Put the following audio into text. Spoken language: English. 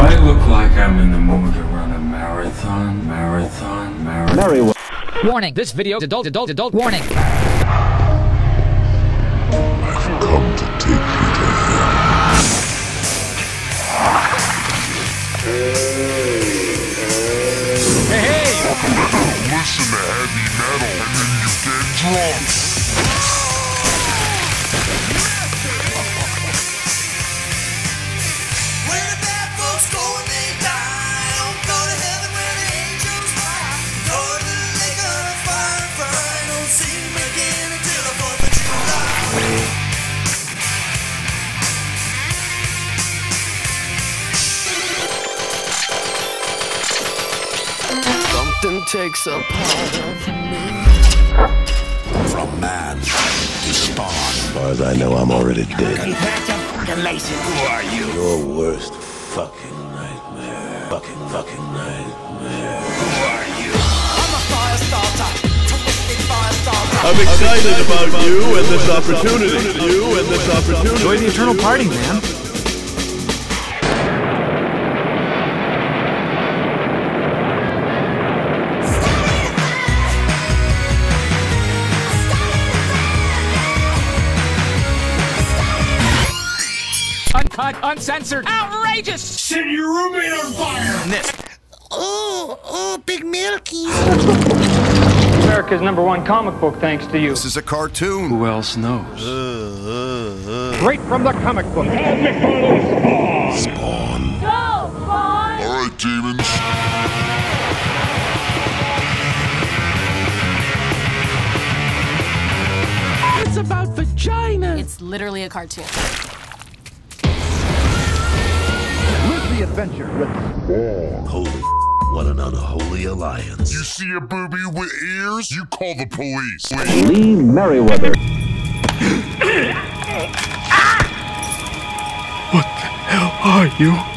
I look like I'm in the mood to run a marathon. Warning, this video is adult warning. I've come to take you to hell. Hey! Listen to heavy metal and then you get drunk. Where the bad folks go when they die, don't go to heaven where the angels fly. Go to the lake on a fire, don't see them again until the 4th of July. Something takes a part of me. From man to spawn. As far as I know, I'm already dead. LLmation. Who are you? Your worst fucking nightmare. Fucking nightmare. Who are you? I'm a fire starter. Twisted fire starter. I'm excited about you and this opportunity. Enjoy the eternal party, man. Uncut, uncensored, outrageous! Set your roommate on fire! Oh, Big Milky. America's #1 comic book, thanks to you. This is a cartoon. Who else knows? Straight from the comic book. Spawn. Go, Spawn! All right, demons. It's about vagina! It's literally a cartoon. Live the adventure with Holy what an unholy alliance. You see a booby with ears? You call the police. Lee Merriweather. What the hell are you?